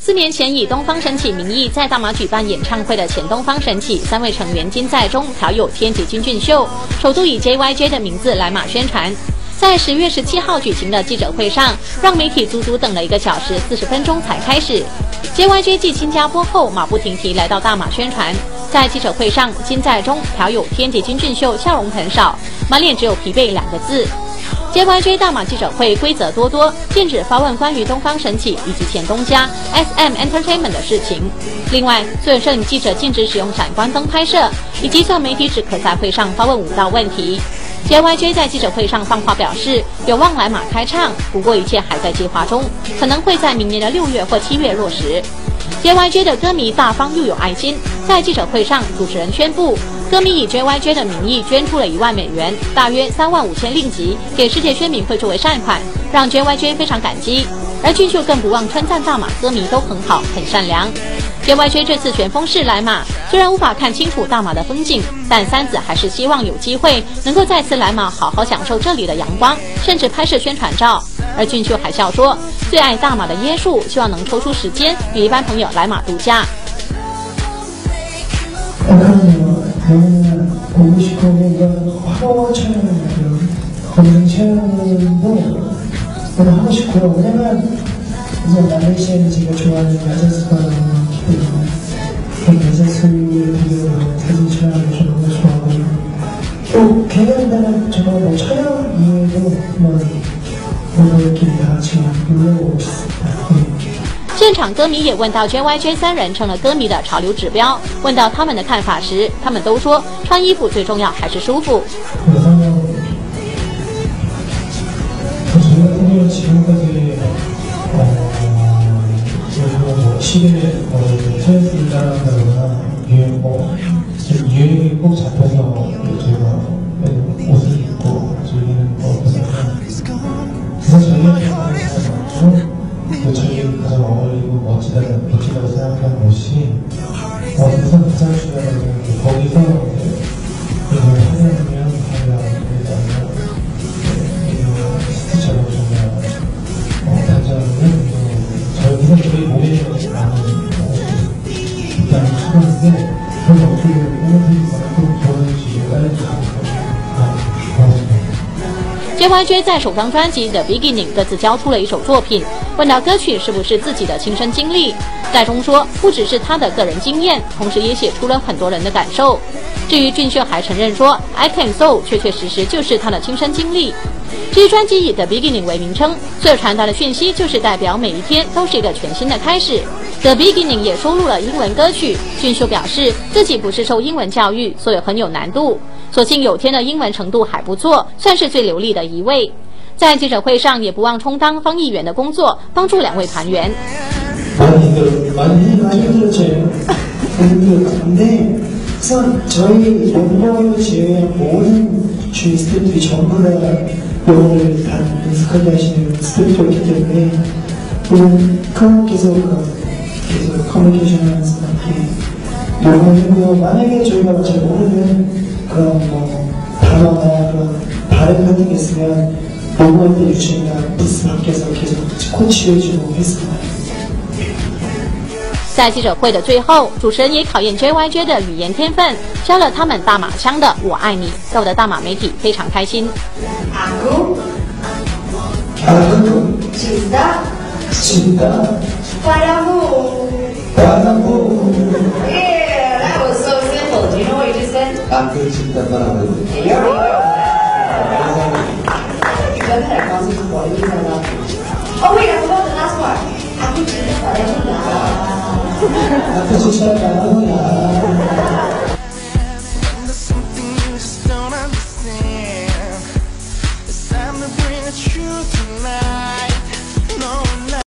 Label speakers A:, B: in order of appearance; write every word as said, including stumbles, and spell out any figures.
A: 四年前以东方神起名义在大马举办演唱会的前东方神起三位成员金在中调有天启金俊秀，首度以 J Y J 的名字来马宣传。在十月十七号举行的记者会上，让媒体足足等了一个小时四十分钟才开始。J Y J 继新加坡后，马不停蹄来到大马宣传。在记者会上，金在中调有天启金俊秀笑容很少，满脸只有疲惫两个字。J Y J 大马记者会规则多多，禁止发问关于东方神起以及前东家 S M Entertainment 的事情。另外，所有摄影记者禁止使用闪光灯拍摄，以及向媒体只可在会上发问五道问题。J Y J 在记者会上放话表示，有望来马开唱，不过一切还在计划中，可能会在明年的六月或七月落实。J Y J 的歌迷大方又有爱心，在记者会上，主持人宣布，歌迷以 J Y J 的名义捐出了一万美元，大约三万五千令吉，给世界宣明会作为善款，让 J Y J 非常感激。而俊秀更不忘称赞大马歌迷都很好，很善良。J Y J 这次旋风式来马，虽然无法看清楚大马的风景，但三子还是希望有机会能够再次来马好好享受这里的阳光，甚至拍摄宣传照。而俊秀还笑说，最爱大马的椰树，希望能抽出时间与一班朋友来马度假。
B: 보고 싶고 뭔가 하고 촬영을 검증 촬영도 너무 하고 싶고요. 왜냐면 이제 말레이시아는 제가 좋아하는 야자수가 너무 기쁘거든요. 그 야자수의 비디오 사진 촬영을 저 너무 좋아하고 또 개인한다면 제가 뭐 촬영 이외에도 뭐 모두끼리 다 같이 놀러보고 싶습니다. 네.
A: 现场歌迷也问到 J Y J 三人成了歌迷的潮流指标，问到他们的看法时，他们都说穿衣服最重要还是舒服。
B: 저희 가장 어울리고 멋지다는 멋지다고 생각하는 옷이 어, 우선 가장 중요한 건 거기서 이걸 하려면 하려면 스티처럼 정말 어, 단장은 저희는 저희 몸에 있는 것이 많은 일단은 추가인데 그걸 어떻게 꾸며드리지 않고 저는 지금 깔려주고
A: J Y J 在首张专辑《The Beginning》各自交出了一首作品，问到歌曲是不是自己的亲身经历，戴中说不只是他的个人经验，同时也写出了很多人的感受。至于俊秀还承认说 I Can So 确确实实就是他的亲身经历。这支专辑以《The Beginning》为名称，所有传达的讯息就是代表每一天都是一个全新的开始。The Beginning 也收录了英文歌曲，俊秀表示自己不是受英文教育，所以很有难度。 所幸有天的英文程度还不错，算是最流利的一位。在记者会上也不忘充当翻译员的工作，帮助两位团员。
B: 저희 멤버를 제외한 모든 주위 스태프들이 전부 다 영어를 다 능숙하게 하시는 스태프였기 때문에 물론 카운께서 계속 커뮤니케이션 하면서 이렇게 영어했고요. 만약에 저희가 잘 모르는 그런 뭐 단어나 그런 발음 같은 게 있으면 영어할 때 유진이가 부스 밖에서 계속 코치해주고 했습니다.
A: 在记者会的最后，主持人也考验 J Y J 的语言天分，教了他们大马腔的“我爱你”，逗得大马媒体非常开心。
C: Aku,
B: aku
C: cinta,
B: cinta
C: padamu.
B: padamu.
C: Yeah, that was so simple. Do you know what you just said?
B: Aku cinta padamu.
C: You're better告诉我一个了。Oh wait, I forgot the last part. Aku cinta padamu.
B: Aku cinta padamu.